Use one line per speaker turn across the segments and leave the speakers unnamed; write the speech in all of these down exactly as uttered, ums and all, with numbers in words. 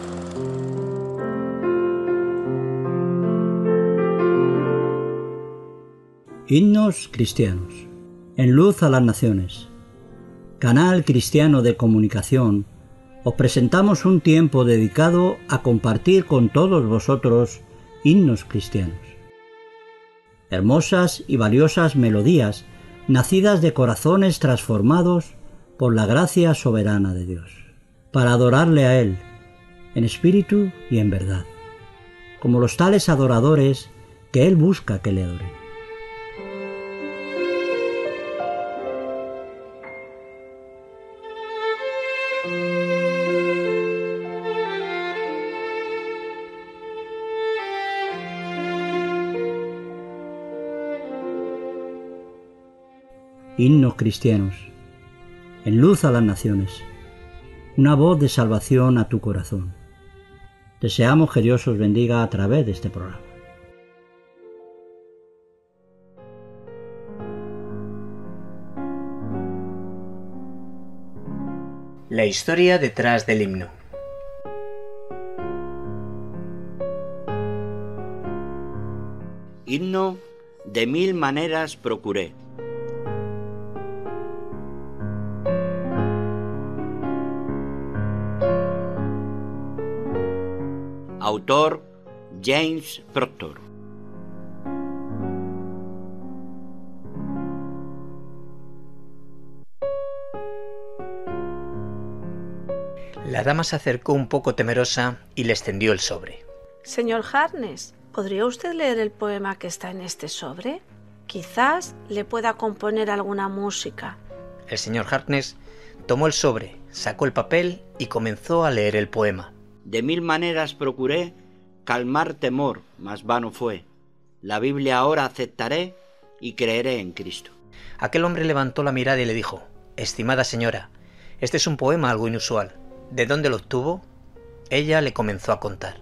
Himnos cristianos. En luz a las naciones. Canal cristiano de comunicación, os presentamos un tiempo dedicado a compartir con todos vosotros himnos cristianos. Hermosas y valiosas melodías nacidas de corazones transformados por la gracia soberana de Dios, para adorarle a Él, en espíritu y en verdad, como los tales adoradores que Él busca que le adoren. Himnos cristianos, en luz a las naciones, una voz de salvación a tu corazón. Deseamos que Dios os bendiga a través de este programa.
La historia detrás del himno.
Himno de mil maneras procuré. Autor James Proctor.
La dama se acercó un poco temerosa y le extendió el sobre.
Señor Harkness, ¿podría usted leer el poema que está en este sobre? Quizás le pueda componer alguna música.
El señor Harkness tomó el sobre, sacó el papel y comenzó a leer el poema.
De mil maneras procuré calmar temor, mas vano fue. La Biblia ahora aceptaré y creeré en Cristo.
Aquel hombre levantó la mirada y le dijo: Estimada señora, este es un poema algo inusual. ¿De dónde lo obtuvo? Ella le comenzó a contar.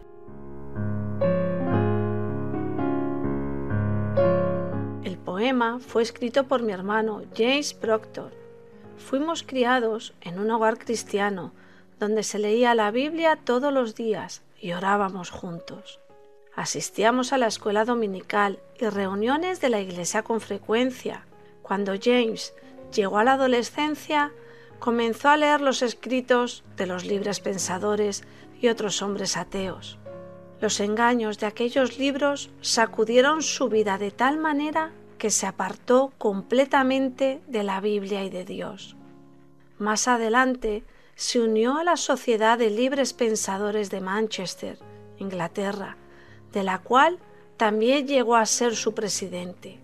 El poema fue escrito por mi hermano James Proctor. Fuimos criados en un hogar cristiano donde se leía la Biblia todos los días y orábamos juntos. Asistíamos a la escuela dominical y reuniones de la iglesia con frecuencia. Cuando James llegó a la adolescencia, comenzó a leer los escritos de los libres pensadores y otros hombres ateos. Los engaños de aquellos libros sacudieron su vida de tal manera que se apartó completamente de la Biblia y de Dios. Más adelante, se unió a la Sociedad de Libres Pensadores de Manchester, Inglaterra, de la cual también llegó a ser su presidente.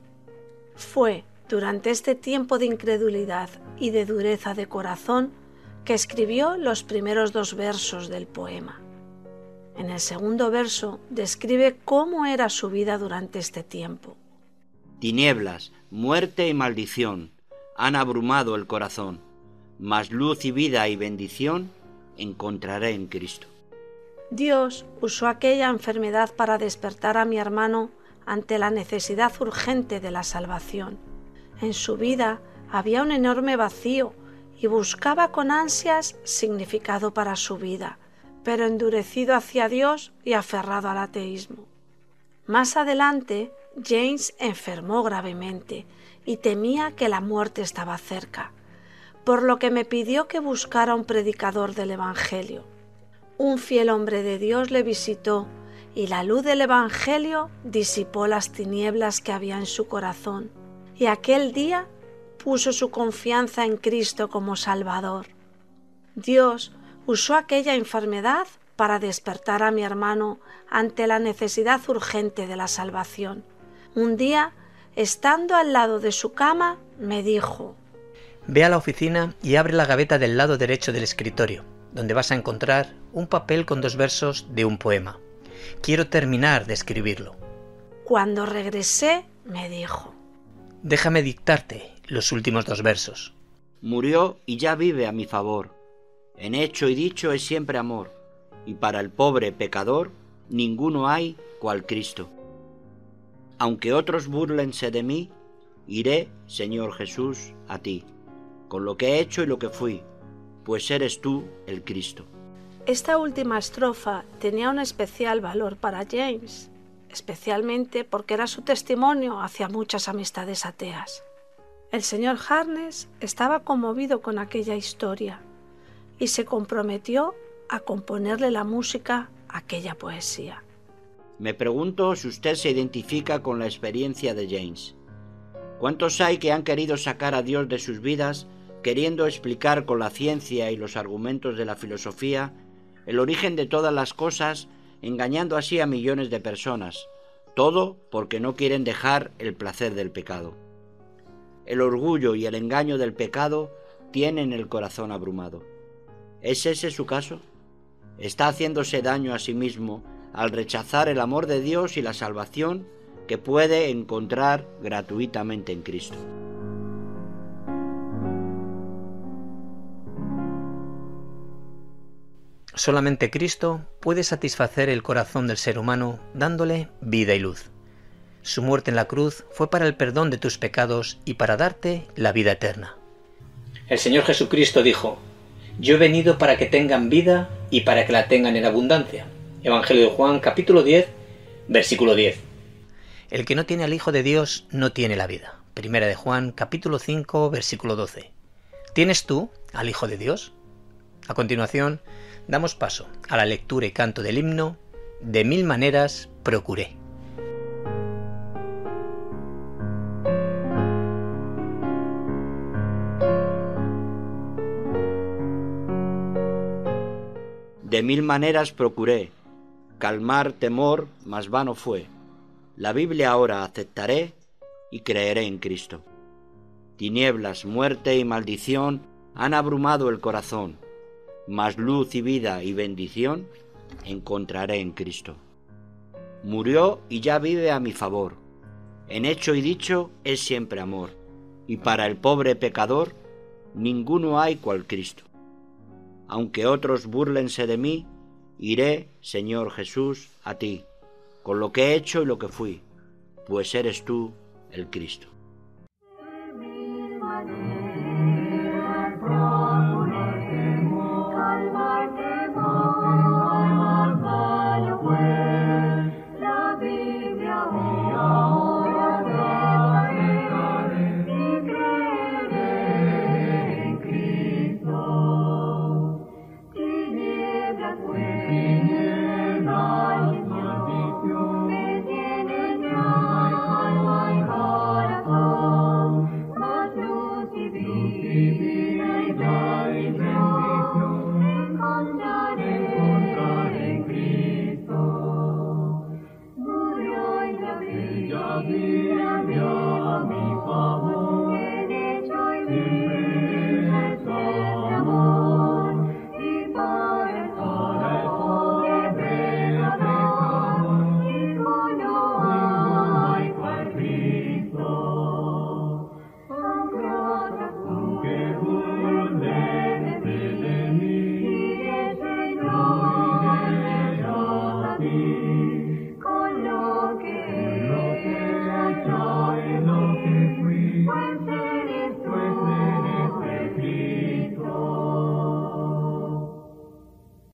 Fue durante este tiempo de incredulidad y de dureza de corazón que escribió los primeros dos versos del poema. En el segundo verso describe cómo era su vida durante este tiempo.
Tinieblas, muerte y maldición han abrumado el corazón, mas luz y vida y bendición encontraré en Cristo.
Dios usó aquella enfermedad para despertar a mi hermano ante la necesidad urgente de la salvación. En su vida había un enorme vacío y buscaba con ansias significado para su vida, pero endurecido hacia Dios y aferrado al ateísmo. Más adelante, James enfermó gravemente y temía que la muerte estaba cerca, por lo que me pidió que buscara un predicador del Evangelio. Un fiel hombre de Dios le visitó y la luz del Evangelio disipó las tinieblas que había en su corazón, y aquel día puso su confianza en Cristo como Salvador. Dios usó aquella enfermedad para despertar a mi hermano ante la necesidad urgente de la salvación. Un día, estando al lado de su cama, me dijo:
Ve a la oficina y abre la gaveta del lado derecho del escritorio, donde vas a encontrar un papel con dos versos de un poema. Quiero terminar de escribirlo.
Cuando regresé, me dijo:
Déjame dictarte los últimos dos versos.
Murió y ya vive a mi favor. En hecho y dicho es siempre amor, y para el pobre pecador ninguno hay cual Cristo. Aunque otros búrlense de mí, iré, Señor Jesús, a ti, con lo que he hecho y lo que fui, pues eres tú el Cristo.
Esta última estrofa tenía un especial valor para James, especialmente porque era su testimonio hacia muchas amistades ateas. El señor Harkness estaba conmovido con aquella historia y se comprometió a componerle la música a aquella poesía.
Me pregunto si usted se identifica con la experiencia de James. ¿Cuántos hay que han querido sacar a Dios de sus vidas, queriendo explicar con la ciencia y los argumentos de la filosofía el origen de todas las cosas, engañando así a millones de personas? Todo porque no quieren dejar el placer del pecado. El orgullo y el engaño del pecado tienen el corazón abrumado. ¿Es ese su caso? ¿Está haciéndose daño a sí mismo al rechazar el amor de Dios y la salvación que puede encontrar gratuitamente en Cristo?
Solamente Cristo puede satisfacer el corazón del ser humano dándole vida y luz. Su muerte en la cruz fue para el perdón de tus pecados y para darte la vida eterna. El Señor Jesucristo dijo: Yo he venido para que tengan vida y para que la tengan en abundancia. Evangelio de Juan, capítulo diez, versículo diez. El que no tiene al Hijo de Dios no tiene la vida. Primera de Juan, capítulo cinco, versículo doce. ¿Tienes tú al Hijo de Dios? A continuación, damos paso a la lectura y canto del himno De mil maneras procuré.
De mil maneras procuré calmar temor, mas vano fue. La Biblia ahora aceptaré y creeré en Cristo. Tinieblas, muerte y maldición han abrumado el corazón, mas luz y vida y bendición encontraré en Cristo. Murió y ya vive a mi favor. En hecho y dicho es siempre amor, y para el pobre pecador ninguno hay cual Cristo. Aunque otros búrlense de mí, iré, Señor Jesús, a ti, con lo que he hecho y lo que fui, pues eres tú el Cristo.